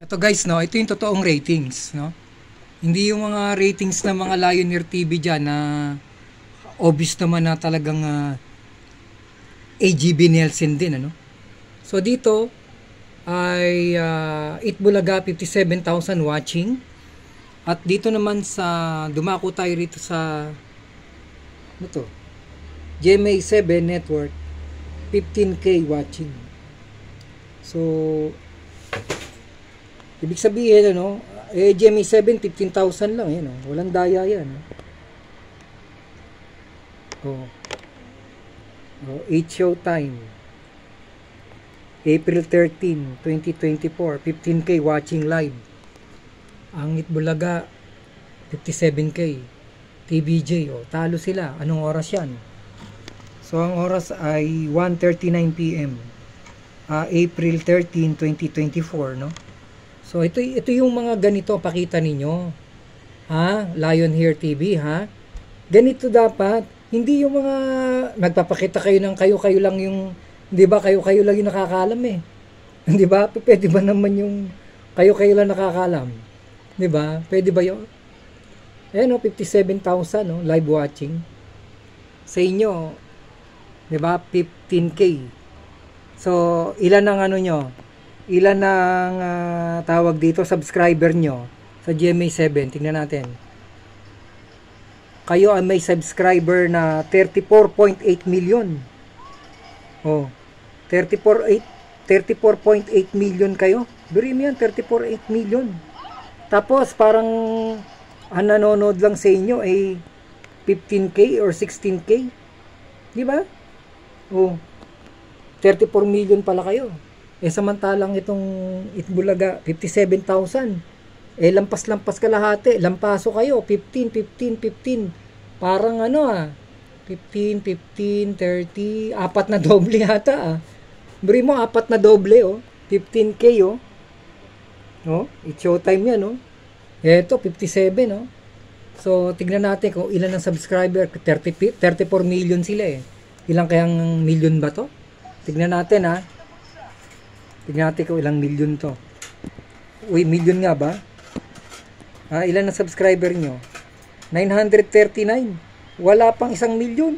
Ito guys, no, ito yung totoong ratings, no. Hindi yung mga ratings ng mga Lioneer TV diyan na obvious naman na talagang AGB Nielsen din, ano. So dito ay Itbulaga 57,000 watching. At dito naman sa dumako tayo rito sa ano to? GMA 7 network 15k watching. So ibig sabihin ano, GMA 7 15,000 lang yan, oh. Walang daya yan. Oh. 8 showtime. April 13, 2024, 15k watching live. Ang Itbulaga 57k. TBJ, oh, talo sila. Anong oras yan? So ang oras ay 1:39 PM. April 13, 2024, no? So ito yung mga ganito pakita ninyo. Ha? Lionhear TV, ha? Ganito dapat. Hindi yung mga nagpapakita kayo ng kayo lang yung, 'di ba? Kayo lang yung nakakaalam eh. 'Di ba? Pwede ba naman yung kayo lang nakakaalam? 'Di ba? Pwede ba 'yon? Ayan, 57,000, no, live watching. Sa inyo, 'di ba? 15k. So, ilan ang ano nyo? Ilan ang tawag dito subscriber nyo sa GMA 7? Tingnan natin. Kayo ay may subscriber na 34.8 million. Oh, 34.8 million kayo. Biro mo yan, 34.8 million. Tapos parang ang nanonood lang sa inyo ay 15k or 16k. Di ba? Oh, 34 million pala kayo. Eh samantalang itong Itbulaga 57,000. Eh lampas-lampas kalahati, lampaso kayo 15. Parang ano 15, 30, apat na doble yata Bri mo, apat na doble 15k No? It's showtime yan Eto 57 So tignan natin kung ilan ang subscriber. 34 million sila Ilang kayang million ba to? Tignan natin Tignan natin kung ilang million to. Uy, million nga ba? Ilan ang subscriber nyo? 939. Wala pang 1 million.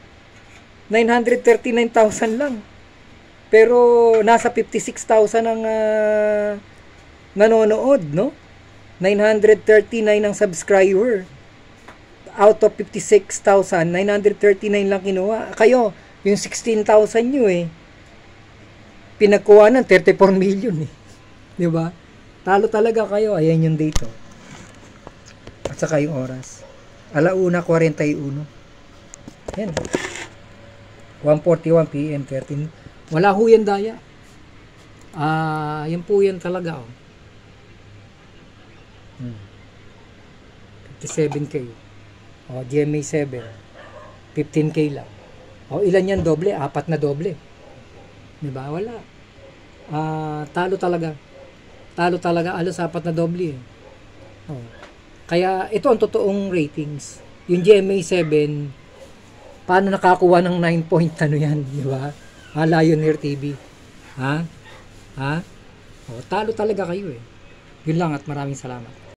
939,000 lang. Pero nasa 56,000 ang nanonood, no? 939 ang subscriber. Out of 56,000, 939 lang kinuha. Kayo, yung 16,000 nyo pinagkuha ng 34 million Di ba? Talo talaga kayo. Ayan yung date At saka yung oras. 1:41. Ayan. 1:41 PM 13. Wala ho yan daya. Yan po yan talaga 57k. GMA 7. 15k lang. Ilan yan doble? 4 na doble. Diba? Wala. Talo talaga. Alos 4 na doble Kaya ito ang totoong ratings. Yung GMA 7, paano nakakuha ng 9 point yan, di ba? Lionhear TV. Talo talaga kayo Yun lang at maraming salamat.